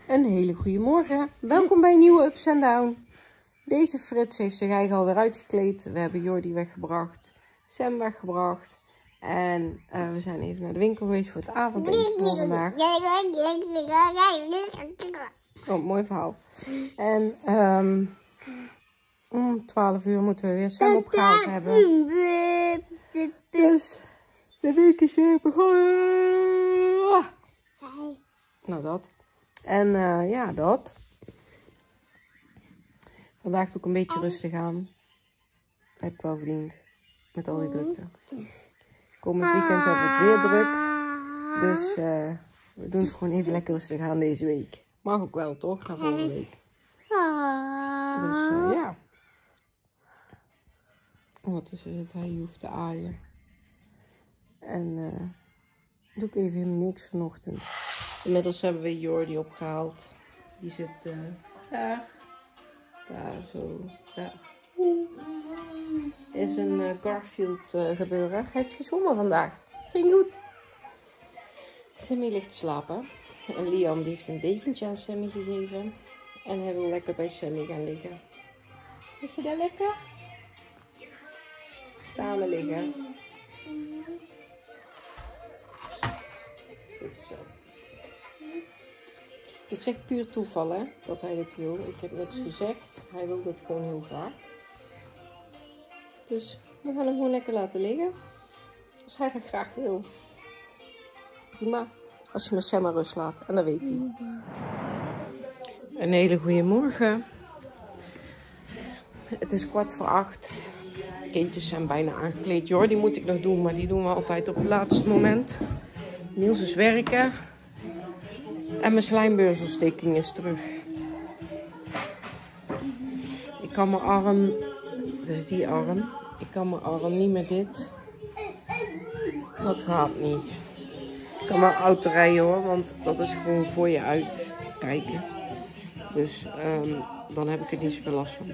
Een hele goede morgen. Welkom bij een nieuwe Ups and Down. Deze Frits heeft zich eigenlijk alweer uitgekleed. We hebben Jordi weggebracht, Sam weggebracht. En we zijn even naar de winkel geweest voor het avondeten voor vandaag. Oh, mooi verhaal. En om 12 uur moeten we weer Sam opgehaald hebben. Dus de week is weer begonnen. Nou dat. En ja, dat. Vandaag doe ik een beetje rustig aan. Dat heb ik wel verdiend. Met al die drukte. Komend weekend hebben we het weer druk. Dus we doen het gewoon even lekker rustig aan deze week. Mag ook wel, toch? Na volgende week. Dus ja. Ondertussen zit hij hier hoeft te aaien. En doe ik even helemaal niks vanochtend. Inmiddels hebben we Jordi opgehaald. Die zit daar. Daar zo. Daar. Is een Garfield gebeuren. Hij heeft gezwommen vandaag. Ging goed. Sammy ligt te slapen. En Liam die heeft een dekentje aan Sammy gegeven. En hij wil lekker bij Sammy gaan liggen. Lig je daar lekker? Samen liggen. Goed zo. Het is echt puur toeval, hè, dat hij dit wil. Ik heb net gezegd, hij wil dit gewoon heel graag. Dus we gaan hem gewoon lekker laten liggen. Als hij dat graag wil. Prima. Als je met Sam maar rust laat. En dat weet hij. Een hele goede morgen. Het is 7:15. Kindjes zijn bijna aangekleed. Jordi moet ik nog doen, maar die doen we altijd op het laatste moment. Niels is werken. En mijn slijmbeursontsteking is terug. Ik kan mijn arm, dus die arm, ik kan mijn arm niet met dit. Dat gaat niet. Ik kan wel auto rijden hoor, want dat is gewoon voor je uit kijken. Dus dan heb ik er niet zoveel last van.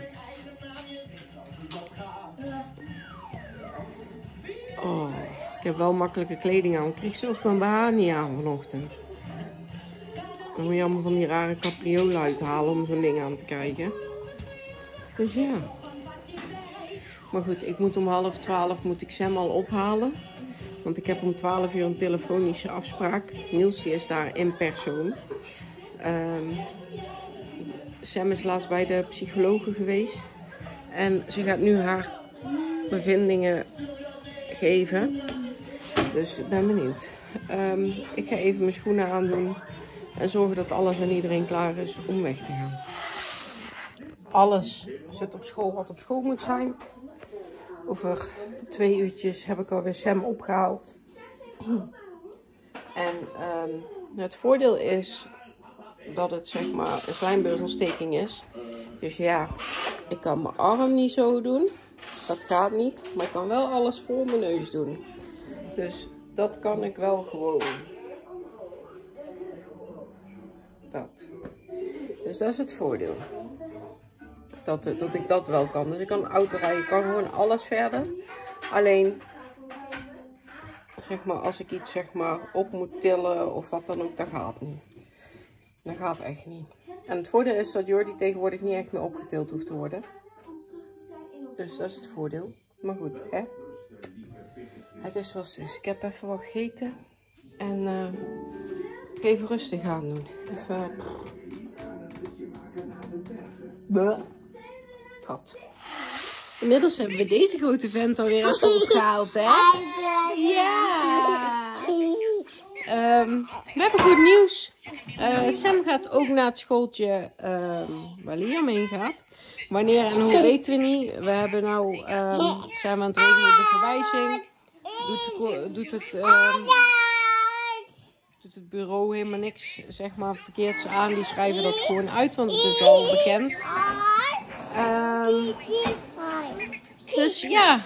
Oh, ik heb wel makkelijke kleding aan. Ik kreeg zelfs mijn BH niet aan vanochtend. Dan moet je allemaal van die rare capriolen uithalen om zo'n ding aan te krijgen. Dus ja. Maar goed, ik moet om 11:30 moet ik Sam al ophalen. Want ik heb om 12 uur een telefonische afspraak. Niels is daar in persoon. Sam is laatst bij de psychologe geweest. En ze gaat nu haar bevindingen geven. Dus ik ben benieuwd. Ik ga even mijn schoenen aandoen. En zorgen dat alles en iedereen klaar is om weg te gaan. Alles zit op school wat op school moet zijn. Over 2 uurtjes heb ik alweer Sam opgehaald. En het voordeel is dat het zeg maar een slijmbeursontsteking is. Dus ja, ik kan mijn arm niet zo doen. Dat gaat niet. Maar ik kan wel alles voor mijn neus doen. Dus dat kan ik wel gewoon. Dat. Dus dat is het voordeel. Dat ik dat wel kan. Dus ik kan auto rijden, ik kan gewoon alles verder. Alleen, zeg maar, als ik iets zeg maar op moet tillen of wat dan ook, dat gaat niet. Dat gaat echt niet. En het voordeel is dat Jordi tegenwoordig niet echt meer opgetild hoeft te worden. Dus dat is het voordeel. Maar goed, hè. Het is zoals het is. Ik heb even wat gegeten. En even rustig aan doen. Even. Dat. Inmiddels hebben we deze grote vent alweer even opgehaald, hè? Ja! We hebben goed nieuws. Sam gaat ook naar het schooltje waar Liam heen gaat. Wanneer en hoe weten we niet. We hebben nou, zijn we aan het regelen de verwijzing. Doet het bureau helemaal niks, zeg maar, verkeerds aan. Die schrijven dat gewoon uit, want het is al bekend. Dus ja.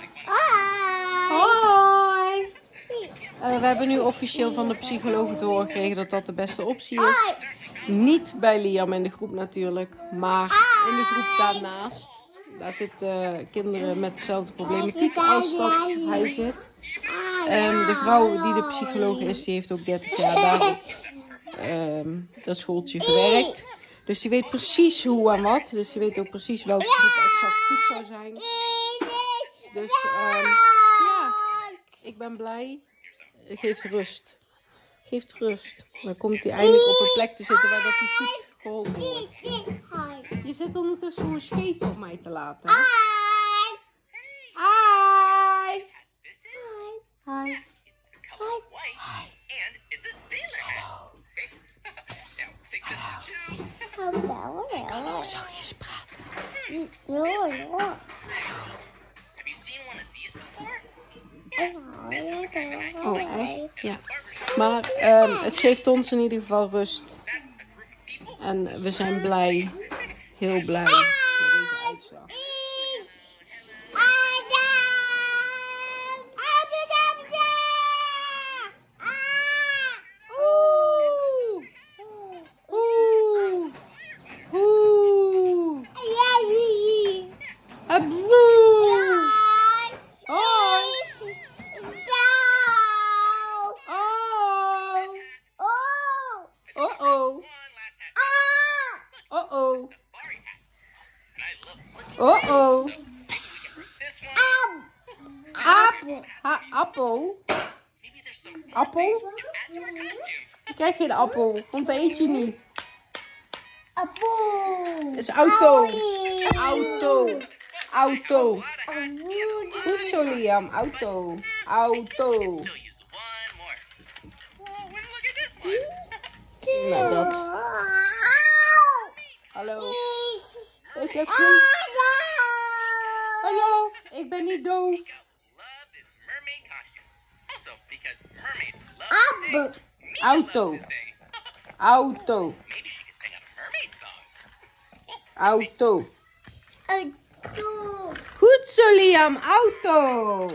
Hoi. We hebben nu officieel van de psycholoog te horen gekregen dat dat de beste optie is. Niet bij Liam in de groep natuurlijk, maar in de groep daarnaast. Daar zitten kinderen met dezelfde problematiek als dat hij zit. De vrouw die de psycholoog is, die heeft ook 30 jaar daarop dat schooltje gewerkt. Dus die weet precies hoe en wat. Dus die weet ook precies welke groep exact goed zou zijn. Dus ja, ik ben blij. Geeft rust. Geeft rust. Dan komt hij eindelijk op een plek te zitten waar dat hij goed geholpen wordt. Je zit ondertussen zo'n scheet op mij te laten. Hè? Hi. Hi. Hallo, zachtjes praten. Oh, echt? Ja. Maar het geeft ons in ieder geval rust. En we zijn blij. Heel blij met deze uitslag. Oh-oh. Appel. Appel? Je krijgt geen appel, want dat eet je niet. Appel. Het is auto. Auto. Auto. Goed zo, Liam. Auto. Auto. Nou, dat. Hallo. Ik heb geen... Hallo, ik ben niet doof. Auto. Auto. Auto. Goed zo, Liam. Auto.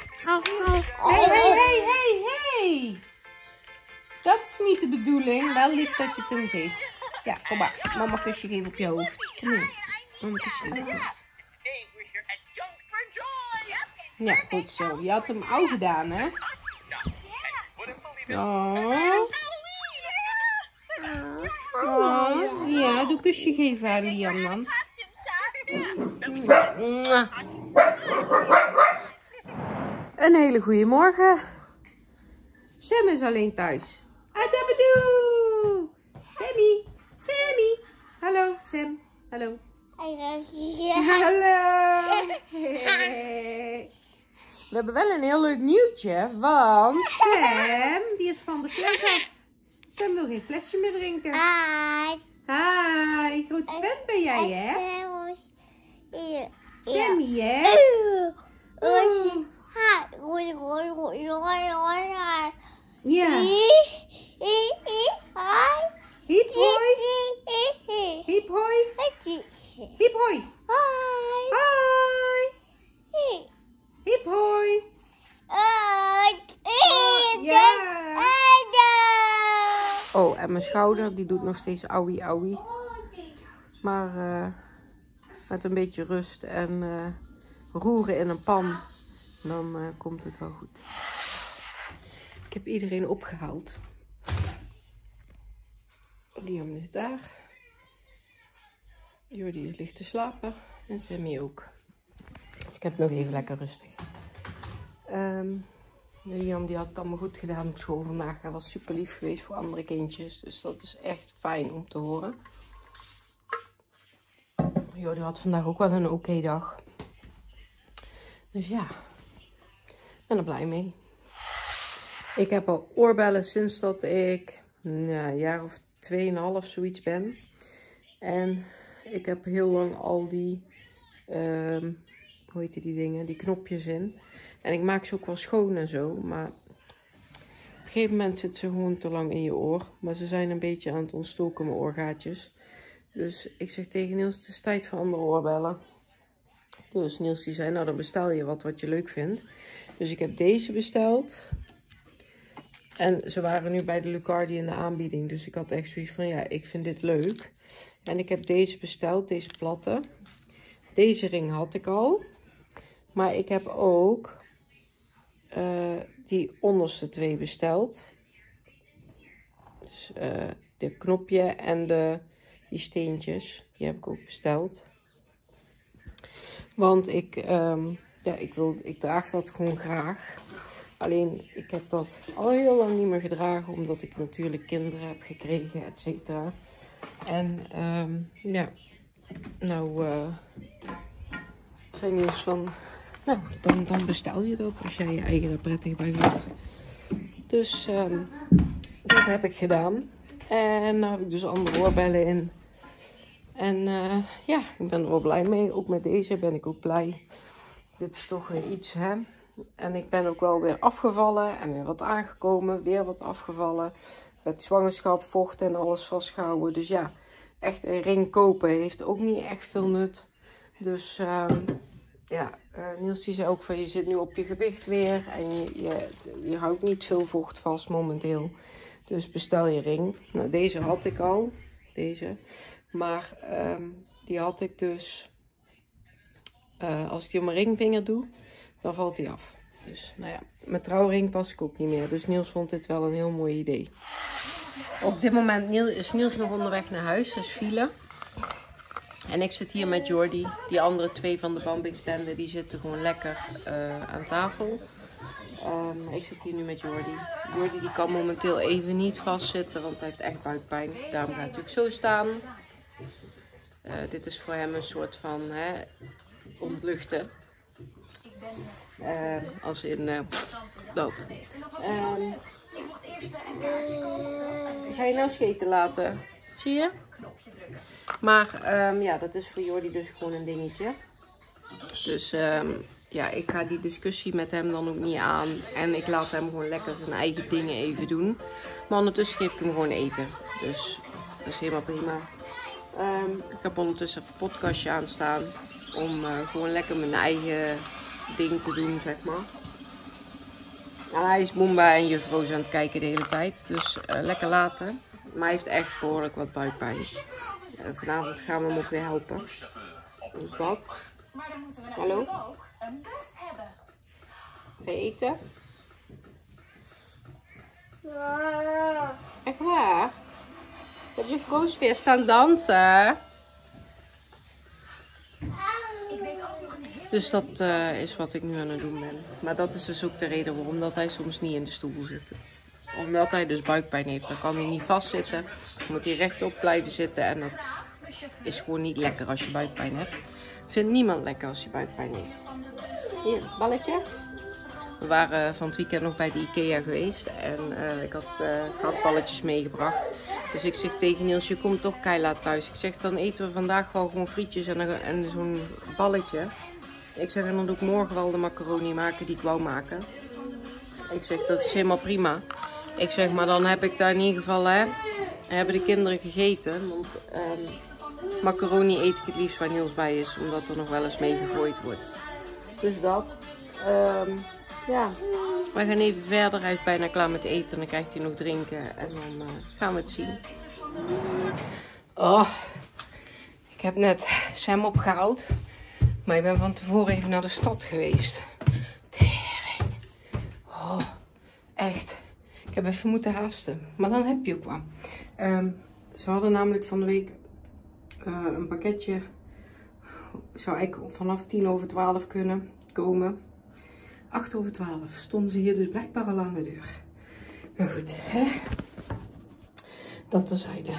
Hey. Dat is niet de bedoeling. Wel lief dat je het hem geeft. Ja, kom maar. Mama kusje geven op je hoofd. Kom hier. Mama kusje geven op je hoofd. Ja, goed zo. Je had hem al gedaan, hè? Oh. Oh. Ja, doe een kusje geven aan Liam dan. Een hele goede morgen. Sam is alleen thuis. Adabadoe! Sammy! Hallo, Sam. Hallo. Hallo. Hey. We hebben wel een heel leuk nieuwtje, want Sam, die is van de fles af. Sam wil geen flesje meer drinken. Hi. Grote fan ben jij, hè? Sammy, hè? Ja. Hiep hoi. Hiep hoi. Hiep hoi. Hoi. Hiep hoi. Ja. Oh, en mijn schouder, die doet nog steeds auwie. Maar met een beetje rust en roeren in een pan, dan komt het wel goed. Ik heb iedereen opgehaald. Liam is daar. Jordi ligt te slapen. En Sammy ook. Ik heb nog even lekker rustig. Liam die had het allemaal goed gedaan op school vandaag. Hij was super lief geweest voor andere kindjes. Dus dat is echt fijn om te horen. Jordi had vandaag ook wel een oké dag. Dus ja, ik ben er blij mee. Ik heb al oorbellen sinds dat ik een jaar of 2,5 zoiets ben. En ik heb heel lang al die, hoe heet die dingen, die knopjes in. En ik maak ze ook wel schoon en zo. Maar op een gegeven moment zitten ze gewoon te lang in je oor. Maar ze zijn een beetje aan het ontstoken, mijn oorgaatjes. Dus ik zeg tegen Niels, het is tijd voor andere oorbellen. Dus Niels die zei, nou dan bestel je wat je leuk vindt. Dus ik heb deze besteld. En ze waren nu bij de Lucardi in de aanbieding. Dus ik had echt zoiets van, ja, ik vind dit leuk. En ik heb deze besteld, deze platte. Deze ring had ik al. Maar ik heb ook die onderste twee besteld. Dus de knopje en die steentjes, die heb ik ook besteld. Want ik draag dat gewoon graag. Alleen, ik heb dat al heel lang niet meer gedragen, omdat ik natuurlijk kinderen heb gekregen, et cetera. En ja, nou zijn nieuws van, nou, dan bestel je dat als jij je eigen er prettig bij vindt. Dus dat heb ik gedaan. En nou heb ik dus andere oorbellen in. En ja, ik ben er wel blij mee. Ook met deze ben ik ook blij. Dit is toch weer iets, hè. En ik ben ook wel weer afgevallen en weer wat aangekomen. Weer wat afgevallen. Met zwangerschap, vocht en alles vastgehouden. Dus ja, echt een ring kopen heeft ook niet echt veel nut. Dus ja, Niels die zei ook van je zit nu op je gewicht weer. En je houdt niet veel vocht vast momenteel. Dus bestel je ring. Nou, deze had ik al. Deze. Maar die had ik dus, als ik die op mijn ringvinger doe, dan valt die af. Dus nou ja, mijn trouwring pas ik ook niet meer. Dus Niels vond dit wel een heel mooi idee. Op dit moment is Niels nog onderweg naar huis, dus file. En ik zit hier met Jordi. Die andere 2 van de Bambix-bende, die zitten gewoon lekker aan tafel. Ik zit hier nu met Jordi. Jordi die kan momenteel even niet vastzitten, want hij heeft echt buikpijn. Daarom gaat hij ook zo staan. Dit is voor hem een soort van ontluchten. Als in dat. Ga je nou scheten laten? Zie je? Maar ja, dat is voor Jordi dus gewoon een dingetje. Dus ja, ik ga die discussie met hem dan ook niet aan. En ik laat hem gewoon lekker zijn eigen dingen even doen. Maar ondertussen geef ik hem gewoon eten. Dus dat is helemaal prima. Ik heb ondertussen even een podcastje aanstaan. Om gewoon lekker mijn eigen ding te doen, zeg maar. En hij is Boomba en Juf Roos aan het kijken de hele tijd. Dus lekker laten. Maar hij heeft echt behoorlijk wat buikpijn. Vanavond gaan we hem ook weer helpen. Dus dat. Hallo? Ga je eten? Echt waar? Dat Juf Roos weer staan dansen? Dus dat is wat ik nu aan het doen ben. Maar dat is dus ook de reden waarom dat hij soms niet in de stoel zit. Omdat hij dus buikpijn heeft. Dan kan hij niet vastzitten. Dan moet hij rechtop blijven zitten. En dat is gewoon niet lekker als je buikpijn hebt. Vindt niemand lekker als je buikpijn heeft. Hier, balletje. We waren van het weekend nog bij de IKEA geweest. En ik had balletjes meegebracht. Dus ik zeg tegen Niels, je komt toch keihard thuis. Ik zeg, dan eten we vandaag wel gewoon frietjes en zo'n balletje. Ik zeg, en dan doe ik morgen wel de macaroni maken die ik wou maken. Ik zeg, dat is helemaal prima. Ik zeg, maar dan heb ik daar in ieder geval, hebben de kinderen gegeten. Want macaroni eet ik het liefst waar Niels bij is. Omdat er nog wel eens mee gegooid wordt. Dus dat. Ja, we gaan even verder. Hij is bijna klaar met eten. Dan krijgt hij nog drinken. En dan gaan we het zien. Oh, ik heb net Sam opgehaald. Maar ik ben van tevoren even naar de stad geweest. Tering. Oh, echt. Ik heb even moeten haasten. Maar dan heb je ook wat. Ze hadden namelijk van de week een pakketje. Zou eigenlijk vanaf 11:10 kunnen komen. 11:08 stonden ze hier dus blijkbaar al aan de deur. Maar goed, hè? Dat terzijde.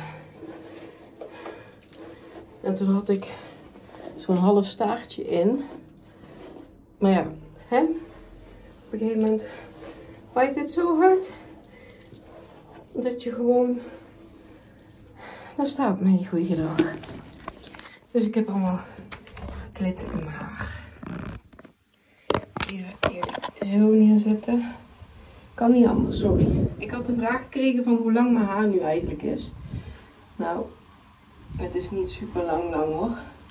En toen had ik zo'n half staartje in. Maar ja, hè? Op een gegeven moment waait het zo hard. Dat je gewoon... Dan staat mijn goede gedrag. Dus ik heb allemaal klit in mijn haar. Even zo neerzetten. Kan niet anders, sorry. Ik had de vraag gekregen van hoe lang mijn haar nu eigenlijk is. Nou, het is niet super lang hoor.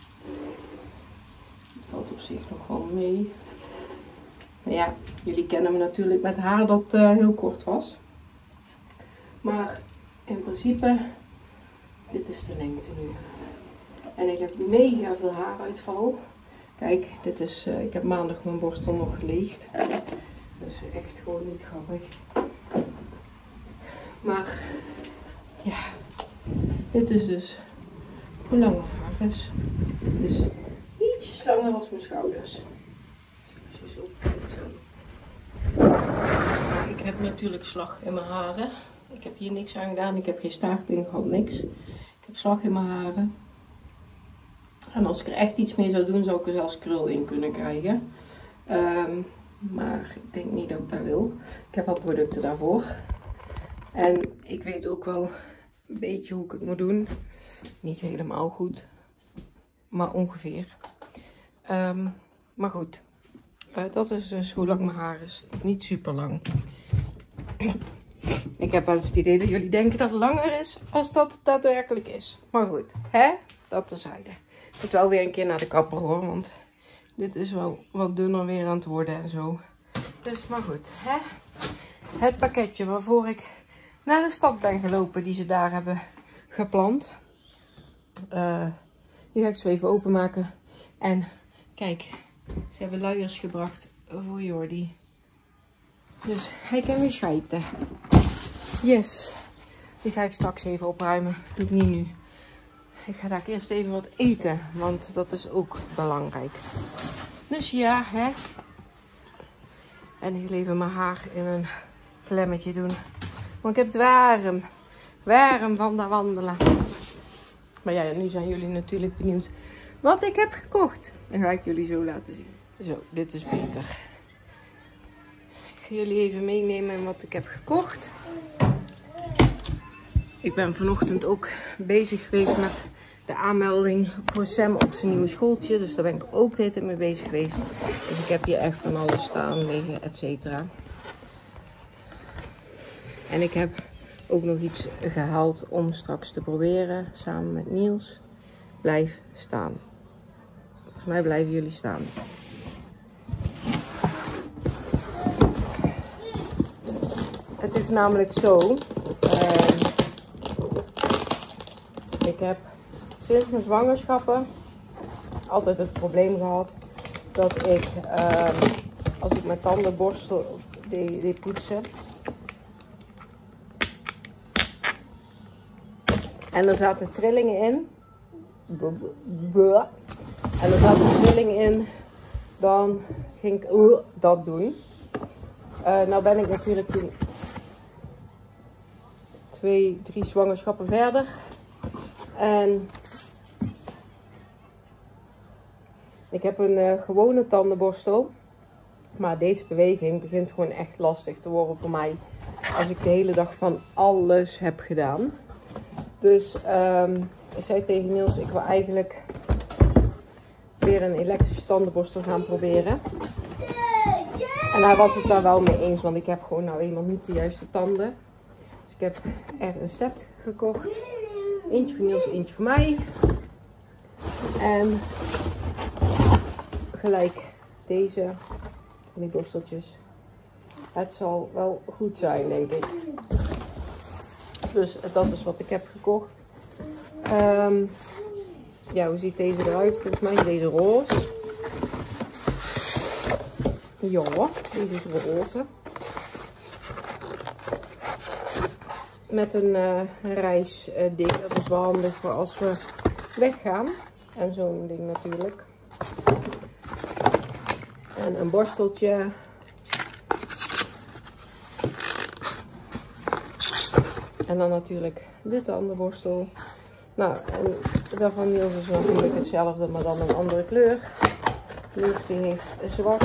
Het valt op zich nog wel mee. Maar ja, jullie kennen me natuurlijk met haar dat heel kort was. Maar in principe, dit is de lengte nu. En ik heb mega veel haaruitval. Kijk, dit is, ik heb maandag mijn borstel nog geleegd. Dus echt gewoon niet grappig. Maar Ja, dit is dus hoe lang mijn haar is. Het is ietsjes langer als mijn schouders. Als je zo kijkt zo. Maar ik heb natuurlijk slag in mijn haren. Ik heb hier niks aan gedaan. Ik heb geen staart in gehad, niks. Ik heb slag in mijn haren. En als ik er echt iets mee zou doen, zou ik er zelfs krul in kunnen krijgen. Maar ik denk niet dat ik dat wil. Ik heb al producten daarvoor. En ik weet ook wel een beetje hoe ik het moet doen. Niet helemaal goed. Maar ongeveer. Maar goed. Dat is dus hoe lang mijn haar is. Niet super lang. Ik heb wel eens het idee dat jullie denken dat het langer is als dat het daadwerkelijk is. Maar goed, hè? Dat terzijde. Ik moet wel weer een keer naar de kapper hoor, want dit is wel wat dunner weer aan het worden en zo. Dus, maar goed, hè? Het pakketje waarvoor ik naar de stad ben gelopen, die ze daar hebben geplant. Die ga ik zo even openmaken. En kijk, ze hebben luiers gebracht voor Jordi. Dus hij kan weer schijten. Yes. Die ga ik straks even opruimen. Doe ik niet nu. Ik ga daar eerst even wat eten. Want dat is ook belangrijk. Dus ja, hè. En ik even mijn haar in een klemmetje doen. Want ik heb het warm. Warm van dat wandelen. Maar ja, nu zijn jullie natuurlijk benieuwd wat ik heb gekocht. Dan ga ik jullie zo laten zien. Zo, dit is beter. Ik ga jullie even meenemen in wat ik heb gekocht. Ik ben vanochtend ook bezig geweest met de aanmelding voor Sam op zijn nieuwe schooltje. Dus daar ben ik ook de hele tijd mee bezig geweest. Dus ik heb hier echt van alles staan, liggen, et cetera. En ik heb ook nog iets gehaald om straks te proberen samen met Niels. Blijf staan. Volgens mij blijven jullie staan. Het is namelijk zo. Ik heb sinds mijn zwangerschappen altijd het probleem gehad dat ik als ik mijn tanden borstel deed poetsen. En er zaten trillingen in. En er zaten trillingen in. Dan ging ik dat doen. Nou ben ik natuurlijk toen 2, 3 zwangerschappen verder. En ik heb een gewone tandenborstel. Maar deze beweging begint gewoon echt lastig te worden voor mij. Als ik de hele dag van alles heb gedaan. Dus ik zei tegen Niels, ik wil eigenlijk weer een elektrische tandenborstel gaan proberen. En hij was het daar wel mee eens, want ik heb gewoon nou eenmaal niet de juiste tanden. Dus ik heb er een set gekocht. Eentje voor Niels, eentje voor mij. En gelijk deze, die borsteltjes. Het zal wel goed zijn, denk ik. Dus dat is wat ik heb gekocht. Ja, hoe ziet deze eruit? Volgens mij is deze roze. Ja, deze is roze. Met een reisding. Dat is wel handig voor als we weggaan. En zo'n ding natuurlijk. En een borsteltje. En dan natuurlijk de tandenborstel. Nou, en dat van Niels is natuurlijk hetzelfde, maar dan een andere kleur. Niels die heeft zwart.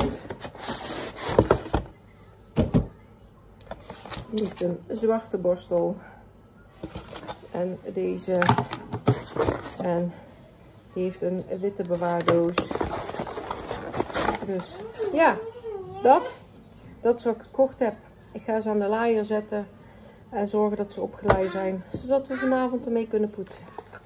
Die heeft een zwarte borstel. En deze. En die heeft een witte bewaardoos. Dus ja, dat is wat ik gekocht heb. Ik ga ze aan de laaier zetten. En zorgen dat ze opgeleid zijn. Zodat we vanavond ermee kunnen poetsen.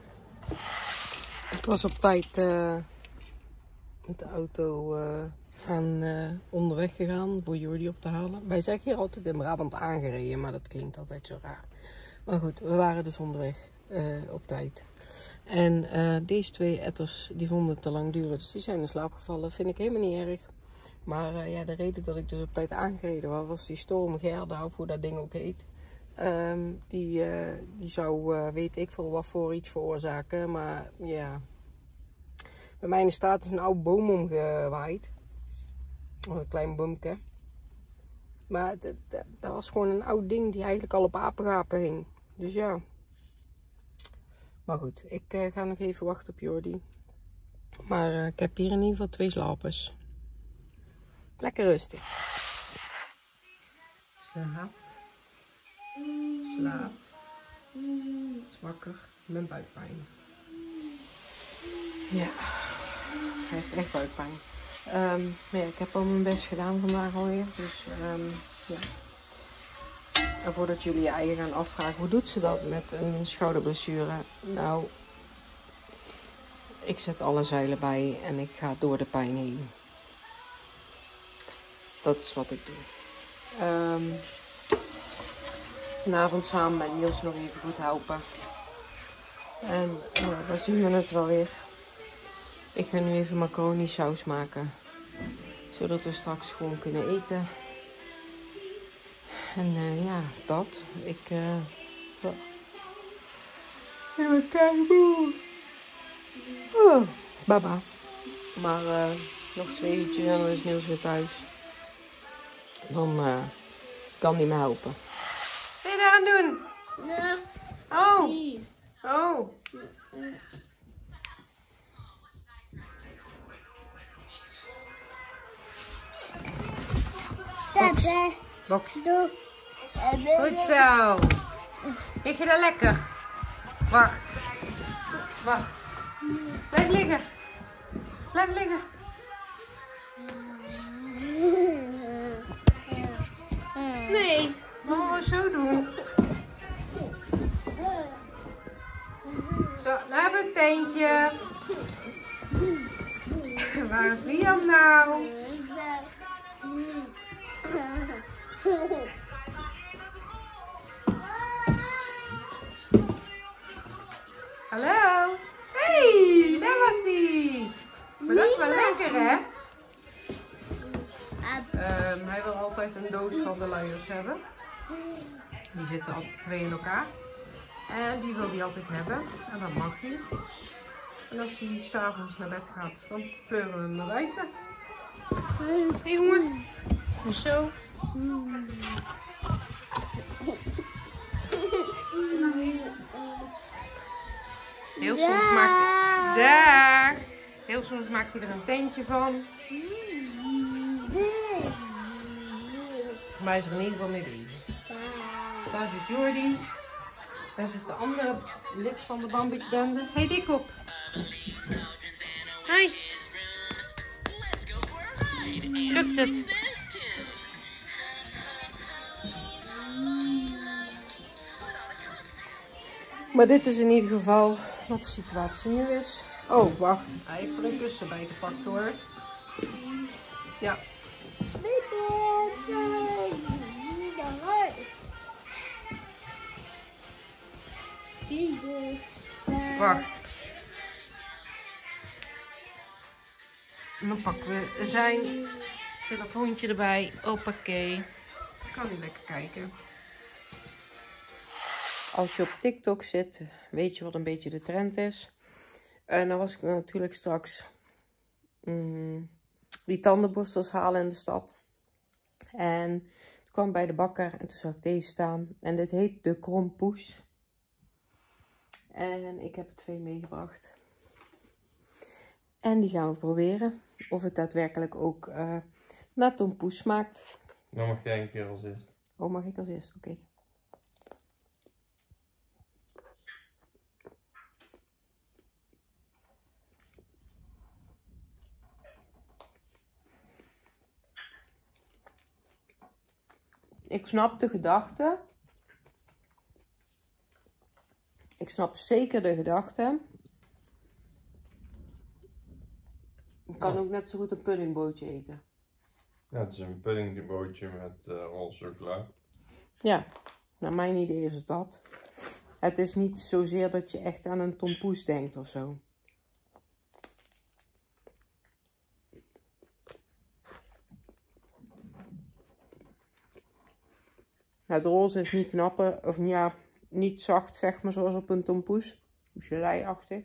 Ik was op tijd met de auto onderweg gegaan voor Jordi op te halen. Wij zeggen hier altijd in Brabant aangereden, maar dat klinkt altijd zo raar. Maar goed, we waren dus onderweg op tijd. En deze 2 etters, die vonden het te lang duren. Dus die zijn in slaap gevallen. Vind ik helemaal niet erg. Maar ja, de reden dat ik dus op tijd aangereden was die storm Gerda, of hoe dat ding ook heet. Die zou, weet ik veel wat voor iets veroorzaken. Maar ja, bij mij in de straat is een oude boom omgewaaid. Of een klein boomke. Maar dat was gewoon een oud ding die eigenlijk al op apengapen hing. Dus ja. Maar goed, ik ga nog even wachten op Jordi. Maar ik heb hier in ieder geval 2 slapers. Lekker rustig. Slaapt. Slaapt. Is wakker. Met buikpijn. Ja. Hij heeft echt buikpijn. Maar ja, ik heb al mijn best gedaan vandaag alweer. Dus ja. En voordat jullie je eigen gaan afvragen, hoe doet ze dat met een schouderblessure? Nou, ik zet alle zeilen bij en ik ga door de pijn heen. Dat is wat ik doe. Vanavond samen met Niels nog even goed helpen. En dan zien we het wel weer. Ik ga nu even macaroni saus maken. Zodat we straks gewoon kunnen eten. En ja, dat. Ik ben keigoed. Oh, baba. Maar nog 2 uurtjes en dan is Niels weer thuis. Dan kan hij me helpen. Wat ben je daar aan het doen? Ja. Oh. Oh. Papa. Box. Doe. Goed zo. Lig je daar lekker? Wacht. Wacht. Blijf liggen. Blijf liggen. Nee. Moeten we zo doen. Zo, nou hebben we een tentje. Waar is Liam nou? Hallo? Hey, daar was hij. Maar dat is wel lekker, hè? Hij wil altijd een doos van de luiers hebben. Die zitten altijd 2 in elkaar. En die wil hij altijd hebben. En dat mag hij. En als hij 's avonds naar bed gaat, dan pleuren we hem naar buiten. Hé jongen. Zo. Heel soms maakt hij... Daar. Heel soms maakt hij er een tentje van. Maar hij is er in ieder geval mee bezig. Daar zit Jordi. Daar zit de andere lid van de Bambix-bende. Hey Dikop. Hi. Lukt het? Maar dit is in ieder geval wat de situatie nu is. Oh, wacht. Hij heeft er een kussen bij gepakt hoor. Ja. Wacht. En dan pakken we zijn telefoontje erbij. Hoppakee. Dan kan hij lekker kijken. Als je op TikTok zit, weet je wat een beetje de trend is. En dan was ik natuurlijk straks die tandenborstels halen in de stad. En ik kwam bij de bakker en toen zag ik deze staan. En dit heet de Krompoes. En ik heb er 2 meegebracht. En die gaan we proberen. Of het daadwerkelijk ook naar tompoes smaakt. Dan mag jij een keer als eerst. Oh, mag ik als eerst? Oké. Ik snap de gedachte. Ik snap zeker de gedachte. Ik kan ook net zo goed een puddingbootje eten. Ja, het is een puddingbootje met roze chocola. Ja, naar mijn idee is het dat. Het is niet zozeer dat je echt aan een tompoes denkt of zo. Nou, de roze is niet knappen, of ja, niet zacht zeg maar, zoals op een tompoes. Gelei-achtig.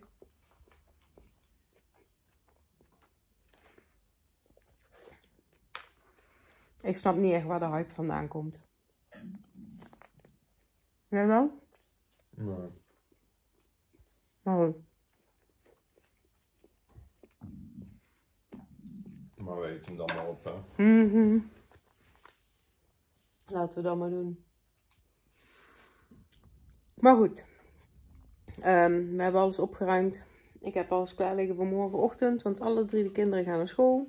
Ik snap niet echt waar de hype vandaan komt. Jij wel? Nee. Maar goed. Maar we eten hem dan maar op, hè. Laten we dat maar doen. Maar goed. We hebben alles opgeruimd. Ik heb alles klaar liggen voor morgenochtend. Want alle 3 de kinderen gaan naar school.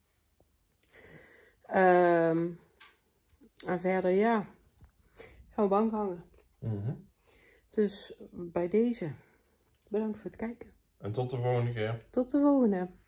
En verder, ja. Gaan we bank hangen. Dus bij deze. Bedankt voor het kijken. En tot de volgende keer. Tot de volgende.